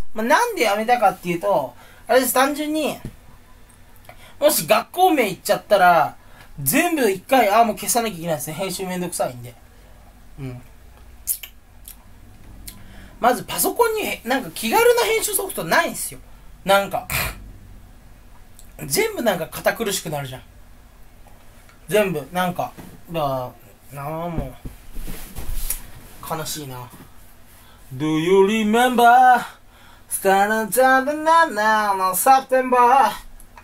まあ、なんでやめたかっていうと、あれです、単純に、もし学校名言っちゃったら、全部一回、もう消さなきゃいけないですね。編集めんどくさいんで。うん。まずパソコンになんか気軽な編集ソフトないんすよ。なんか、全部なんか堅苦しくなるじゃん。全部、なんか、もう、悲しいな。Do you remember? Start of September.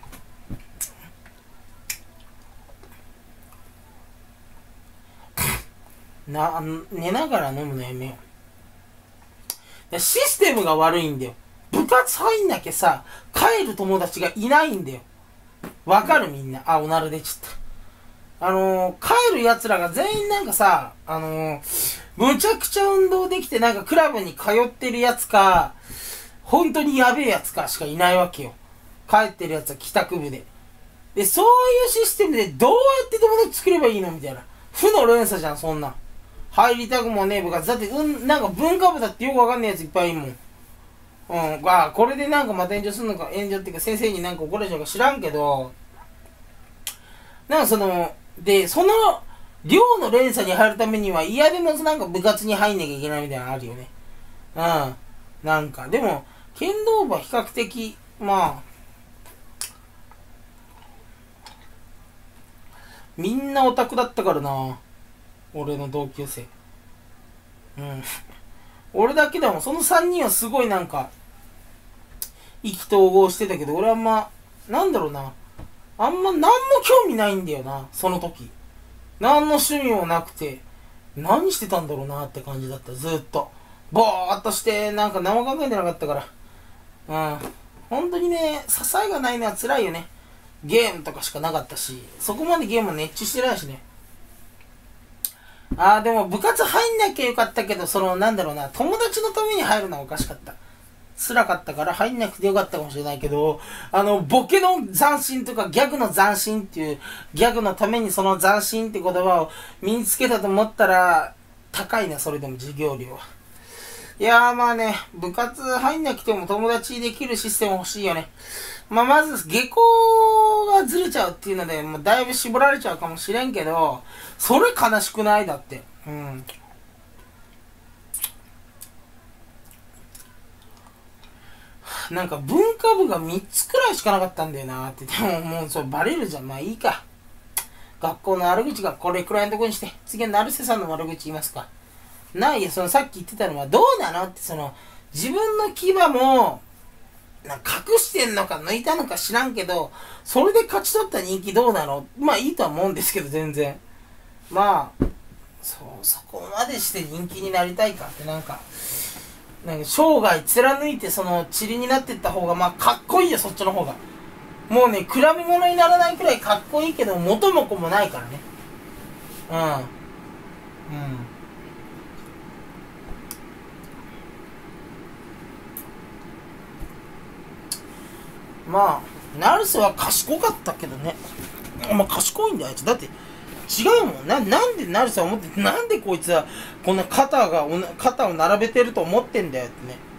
寝ながら飲むのやめよう。システムが悪いんだよ。部活入んなきゃさ、帰る友達がいないんだよ。わかるみんな。おなら出ちゃった。帰る奴らが全員なんかさ、むちゃくちゃ運動できてなんかクラブに通ってるやつか、本当にやべえやつかしかいないわけよ。帰ってるやつは帰宅部で。で、そういうシステムでどうやって友達作ればいいのみたいな。負の連鎖じゃん、そんな。入りたくもねえ部活。だって、なんか文化部だってよくわかんないやついっぱいいるもん。これでなんかまた炎上するのか、炎上っていうか先生になんか怒られちゃうか知らんけど、なんかその寮の連鎖に入るためには嫌でもなんか部活に入んなきゃいけないみたいなのあるよね。なんか、でも、剣道部は比較的、みんなオタクだったからな。俺の同級生。俺だけでも、その3人はすごいなんか、意気投合してたけど、俺はなんだろうな。あんま何も興味ないんだよな、その時。何の趣味もなくて、何してたんだろうなって感じだった、ずっと。ぼーっとして、なんか何も考えてなかったから。本当にね、支えがないのは辛いよね。ゲームとかしかなかったし、そこまでゲーム熱中してないしね。でも部活入んなきゃよかったけど、なんだろうな、友達のために入るのはおかしかった。辛かったから入んなくてよかったかもしれないけど、ボケの斬新とかギャグの斬新っていう、ギャグのためにその斬新って言葉を身につけたと思ったら、高いな、それでも授業料は。いやー部活入んなくても友達できるシステム欲しいよね。まず、下校がずれちゃうっていうので、だいぶ絞られちゃうかもしれんけど、それ悲しくないだって。なんか文化部が3つくらいしかなかったんだよなって。でももうそれバレるじゃん。いいか。学校の悪口がこれくらいのとこにして、次は成瀬さんの悪口言いますか。さっき言ってたのはどうなのって、自分の牙も、隠してんのか抜いたのか知らんけど、それで勝ち取った人気どうなの？いいとは思うんですけど、全然。そこまでして人気になりたいかってなんか生涯貫いて塵になってった方がかっこいいよ、そっちの方が。もうね、比べ物にならないくらいかっこいいけど、元も子もないからね。成瀬は賢かったけどね。賢いんだよ、あいつ。だって、違うもん。なんで成瀬は思って、なんでこいつは、こんな肩を並べてると思ってんだよってね。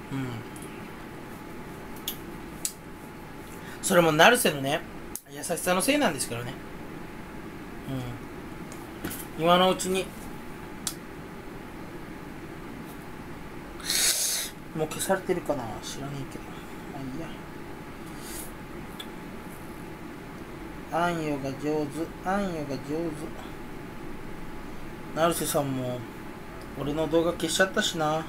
それも成瀬のね、優しさのせいなんですけどね。今のうちに、もう消されてるかな、知らねえけど。いいや。あんよが上手。成瀬さんも俺の動画消しちゃったしな。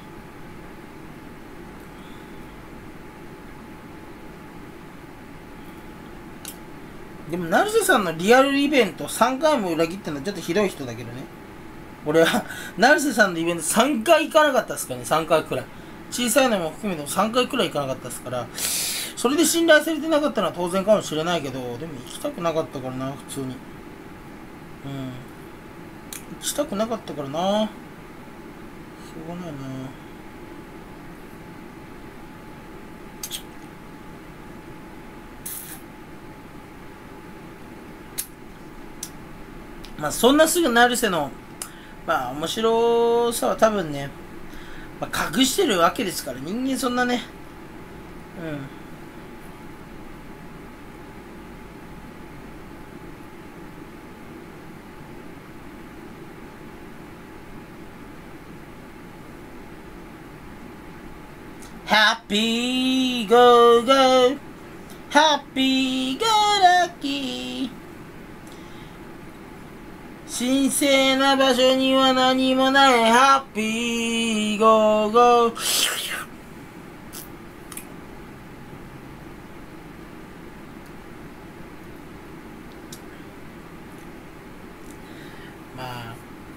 でも成瀬さんのリアルイベント3回も裏切ってるのはちょっとひどい人だけどね。俺は成瀬さんのイベント3回行かなかったですからね。3回くらい。小さいのも含めても3回くらい行かなかったですから、それで信頼されてなかったのは当然かもしれないけど、でも行きたくなかったからな、普通に。行きたくなかったからな。しょうがないな。そんなすぐ成瀬の、面白さは多分ね、隠してるわけですから、人間そんなね、 ハッピーゴーゴーハッピーゴーラッキー神聖な場所には何もないハッピーゴーゴーまあ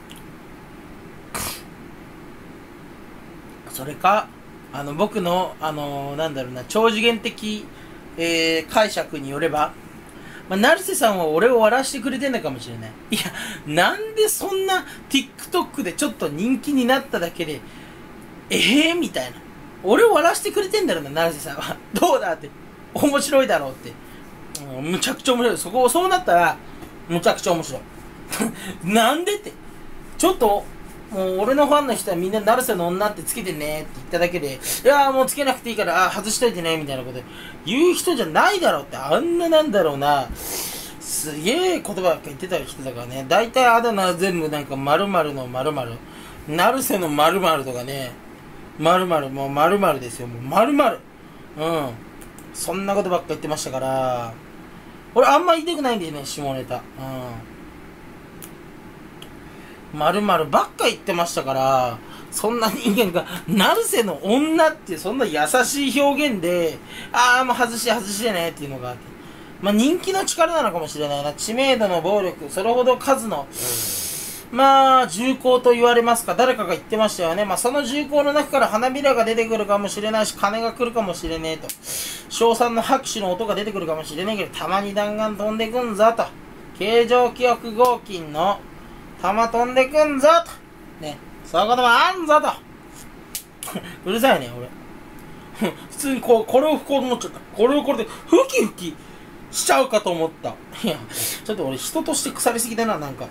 それか僕のなんだろうな超次元的、解釈によれば、成瀬さんは俺を笑わしてくれてんのかもしれない。いや、なんでそんな TikTok でちょっと人気になっただけで、みたいな。俺を笑わしてくれてんだろうな、成瀬さんは。どうだって。面白いだろうって。むちゃくちゃ面白い。そうなったら、むちゃくちゃ面白い。なんでって。ちょっと、もう俺のファンの人はみんな成瀬の女ってつけてねって言っただけで、いやーもうつけなくていいから、外しといてねみたいなこと言う人じゃないだろうって、あんななんだろうな、すげえ言葉ばっか言ってた人だからね。大体あだ名全部なんか〇〇の〇〇、成瀬の〇〇とかね、〇〇、もう〇〇ですよ、もう〇〇。そんなことばっか言ってましたから、俺あんま言いたくないんだよね、下ネタ。〇〇ばっか言ってましたから、そんな人間が、成瀬の女ってそんな優しい表現で、もう外してねっていうのがあって。人気の力なのかもしれないな。知名度の暴力、それほど数の、重厚と言われますか、誰かが言ってましたよね。その重厚の中から花びらが出てくるかもしれないし、鐘が来るかもしれねえと。称賛の拍手の音が出てくるかもしれねえけど、たまに弾丸飛んでくんぞと。形状記憶合金の、弾飛んでくんぞと。ね。そういうこともあんぞと。うるさいね、俺。普通にこれを吹こうと思っちゃった。これをこれで、ふきふきしちゃうかと思った。いや、ちょっと俺人として腐りすぎだな、なんか。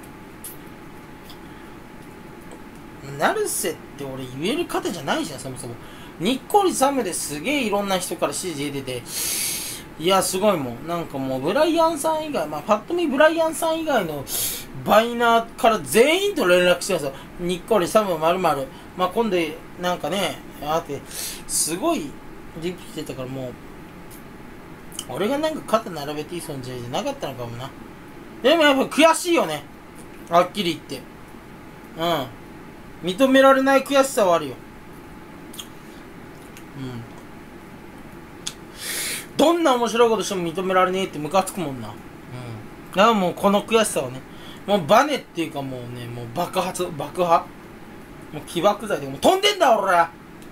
成瀬って俺言える方じゃないじゃん、そもそも。にっこりサムですげえいろんな人から指示出てて、いや、すごいもん。なんかもう、ブライアンさん以外、パッと見ブライアンさん以外のバイナーから全員と連絡してるんですよ。にっこりサム〇〇。今度、なんかね、すごい、リプしてたからもう、俺がなんか肩並べていい存在じゃなかったのかもな。でもやっぱ悔しいよね。はっきり言って。認められない悔しさはあるよ。どんな面白いことしても認められねえってムカつくもんな。だからもうこの悔しさをね、もうバネっていうかもうね、もう爆破。もう起爆剤でもう飛んでんだ俺ら。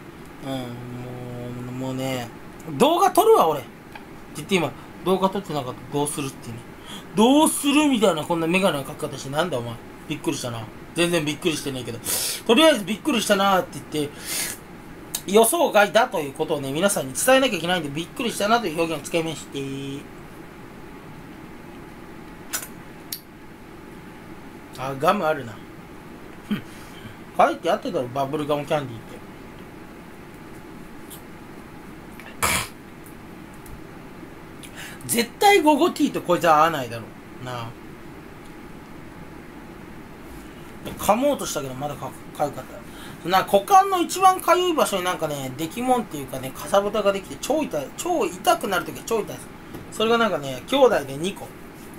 もうね、動画撮るわ俺。って言って今、動画撮ってなかったらどうするってね。どうするみたいなこんなメガネの描き方してなんだお前。びっくりしたな。全然びっくりしてねえけど。とりあえずびっくりしたなーって言って、予想外だということをね、皆さんに伝えなきゃいけないんで、びっくりしたなという表現を使いまして。ガムあるな。書いてあっただろ、バブルガムキャンディーって。絶対ゴゴティーとこいつは合わないだろう。なあ。噛もうとしたけど、まだかゆかった。股間の一番かゆい場所になんかね、できもんっていうかね、かさぶたができて超痛くなるときは超痛いです。それがなんかね、兄弟で2個。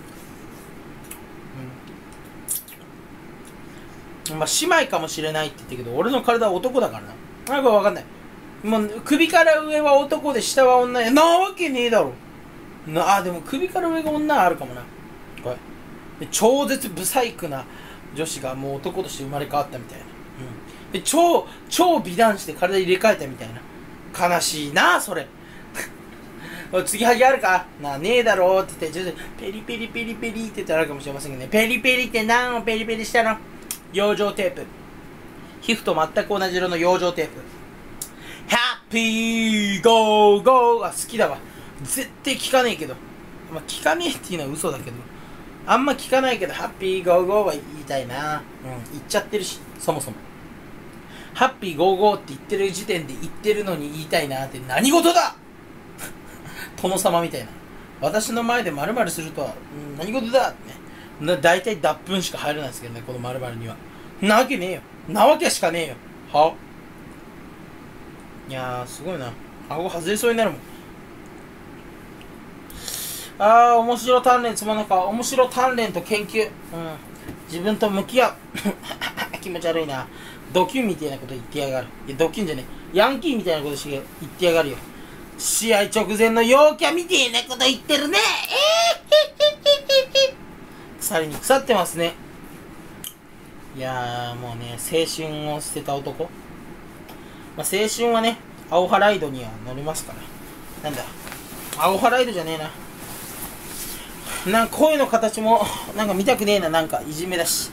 姉妹かもしれないって言ったけど、俺の体は男だからな。なんかわかんない。もう、首から上は男で下は女や。なわけねえだろ。でも首から上が女はあるかもな。これ。超絶ブサイクな女子がもう男として生まれ変わったみたいな。で超美男子で体入れ替えたみたいな。悲しいなそれ。継ぎはぎあるかねえだろって言って、ちょっとペリペリペリペリって言ったらあるかもしれませんけどね。ペリペリって何をペリペリしたの？養生テープ。皮膚と全く同じ色の養生テープ。ハッピーゴーゴーが好きだわ。絶対聞かねえけど。聞かねえっていうのは嘘だけど。あんま聞かないけど、ハッピーゴーゴーは言いたいな。言っちゃってるし、そもそも。ハッピーゴーゴーって言ってる時点で言ってるのに言いたいなって何事だ殿様みたいな。私の前で〇〇するとは、何事だってね。大体脱粉しか入らないですけどね、この〇〇には。なわけねえよ。なわけしかねえよ。いやー、すごいな。顎外れそうになるもん。面白鍛錬つまんないか。面白鍛錬と研究。自分と向き合う。気持ち悪いな。ドキュンみたいなこと言ってやがる。いや、ドキュンじゃねえ。ヤンキーみたいなこと言ってやがるよ。試合直前の陽キャみたいなこと言ってるね。腐りに腐ってますね。いやー、もうね、青春を捨てた男。まあ、青春はね、アオハライドには乗りますから。なんだ。アオハライドじゃねえな。なんか声の形もなんか見たくねえな。なんかいじめだし。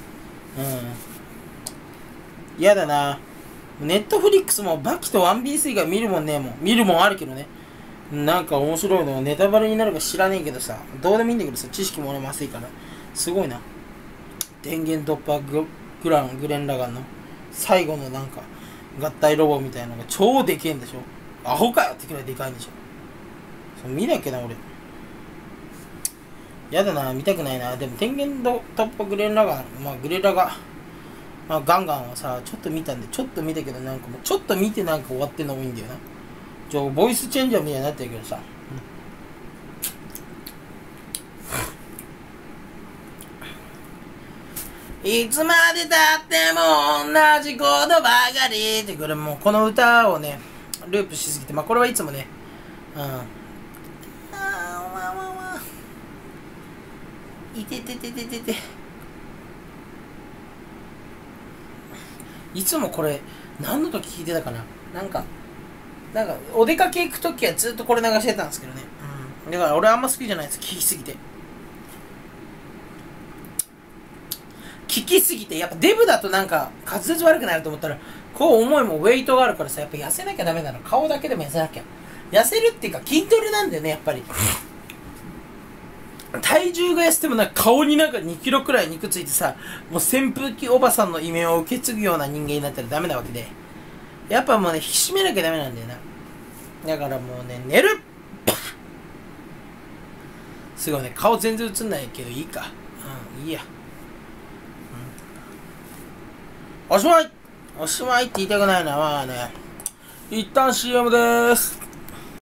嫌だな。ネットフリックスもバキとワンピース以外見るもんねえもん。見るもんあるけどね。なんか面白いのネタバレになるか知らねえけどさ、どうでもいいんだけどさ、知識も俺も浅いからすごいな。電源突破グレン・ラガンの最後のなんか合体ロボみたいなのが超でけえんでしょ。アホかよってくらいでかいんでしょ。そう見なきゃな俺。やだな、見たくないな。でも電源突破グレン・ラガン、グレラガ、ガンガンはさ、ちょっと見たけど、なんかもうちょっと見てなんか終わってんのもいいんだよな。ボイスチェンジャーみたいになってるけどさ、いつまでたっても同じことばかりって、これもうこの歌をねループしすぎて、これはいつもね、いてててててて、いつもこれ何の時聞いてたかな。なんかお出かけ行くときはずっとこれ流してたんですけどね。だから俺あんま好きじゃないです。聞きすぎてやっぱデブだとなんか滑舌悪くなると思ったら、こう思いもウェイトがあるからさ、やっぱ痩せなきゃダメなの。顔だけでも痩せなきゃ。痩せるっていうか筋トレなんだよね、やっぱり。体重が痩せてもなんか顔になんか2キロくらい肉ついてさ、もう扇風機おばさんの異名を受け継ぐような人間になったらダメなわけで、やっぱもうね、引き締めなきゃダメなんだよな。だからもうね、寝る。すごいね、顔全然映んないけどいいか。いいや。おしまいって言いたくないな。一旦 CM です。